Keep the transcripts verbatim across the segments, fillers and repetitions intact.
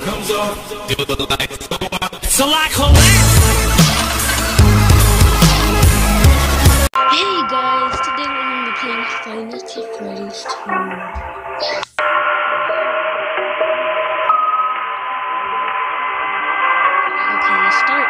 comes off, feel the lights go out. So like collapse. Hey guys, today we're going to be playing Five Nights at Freddy's two. Okay, let's start.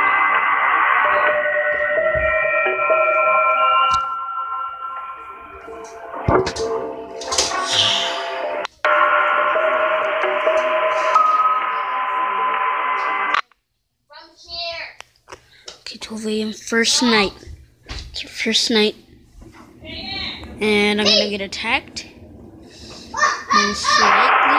Okay, twelve A M first night. It's your first night. And I'm gonna get attacked. Most likely.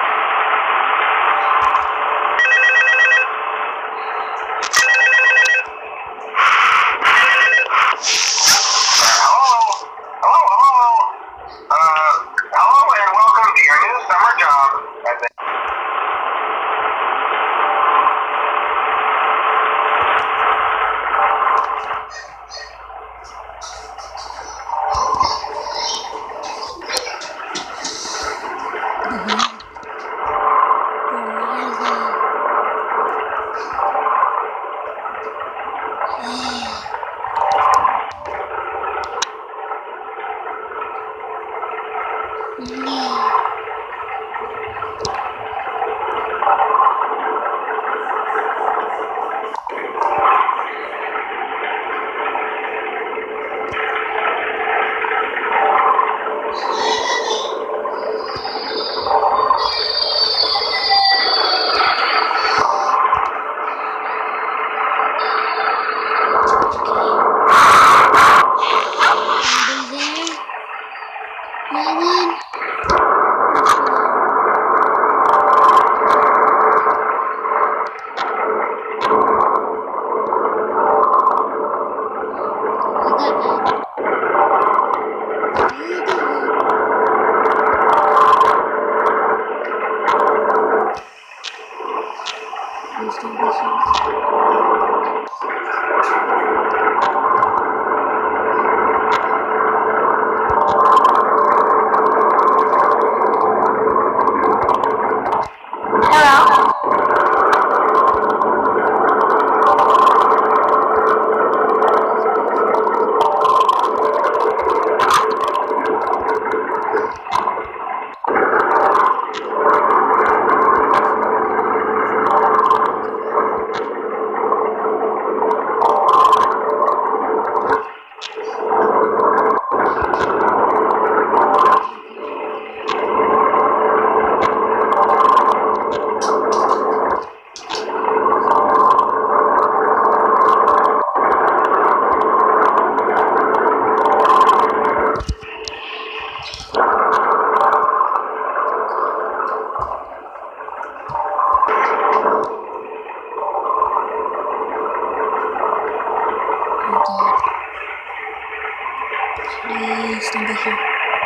Please don't be here.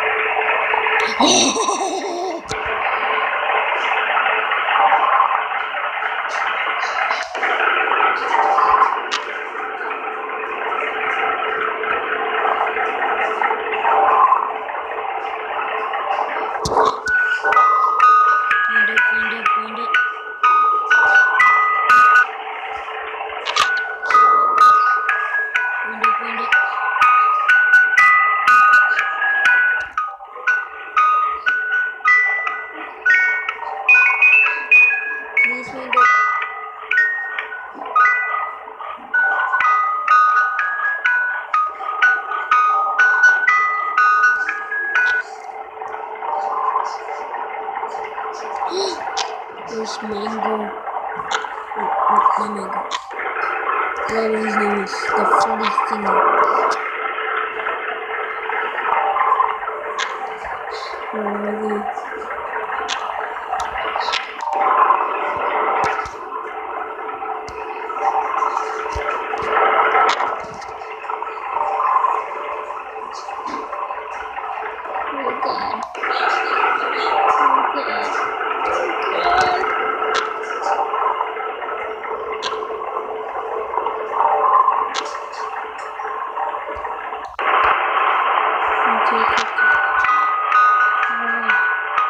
Oh! Find it, find it, find it. Find it, find it. Please find it. There's Mango. Oh, oh, not Mango. Whatever his name is. The funny thing. Where are they? Oh God. Oh God. Okay, okay, okay. Oh.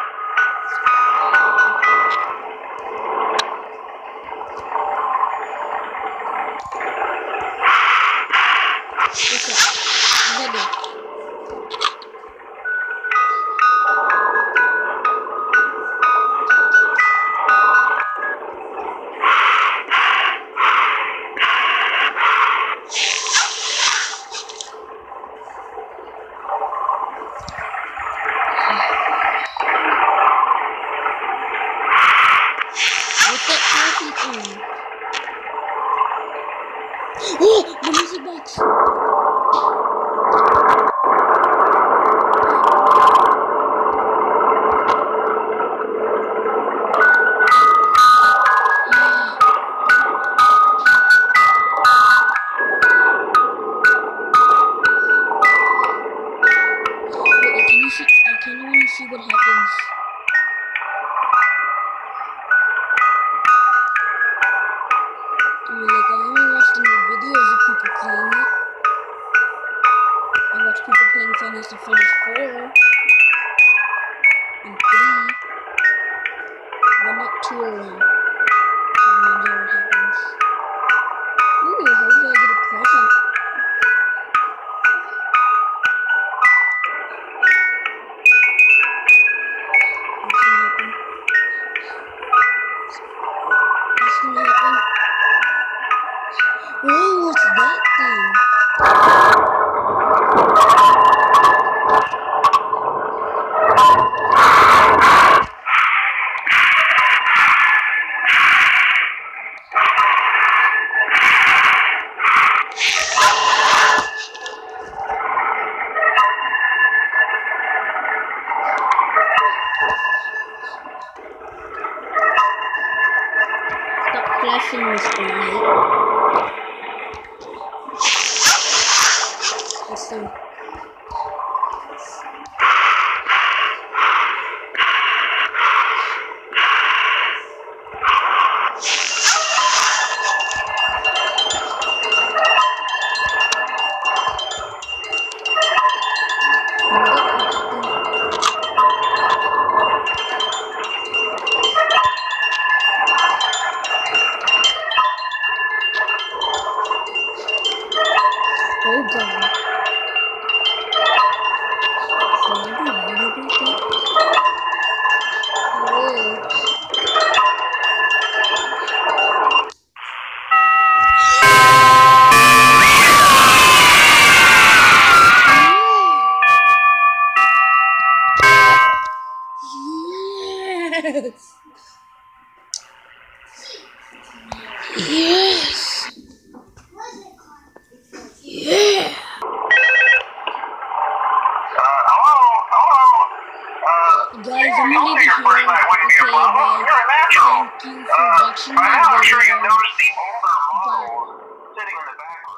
What's that coffee thing? Oh, the music box. See what happens. I mean, like, I haven't watched any videos of people playing it. I watch people playing FNAF to finish four and three. Well, not two or one. So I'm gonna know what happens. Ooh, hopefully I get a present. Oh, what's that thing? Stop flashing, Mister Knight. Let's see. Oh god. So I do what about that? Whoa. Yes. Yes. Yeah. Guys, I'm gonna leave it here. Okay, bye. Thank you for watching my video. Bye.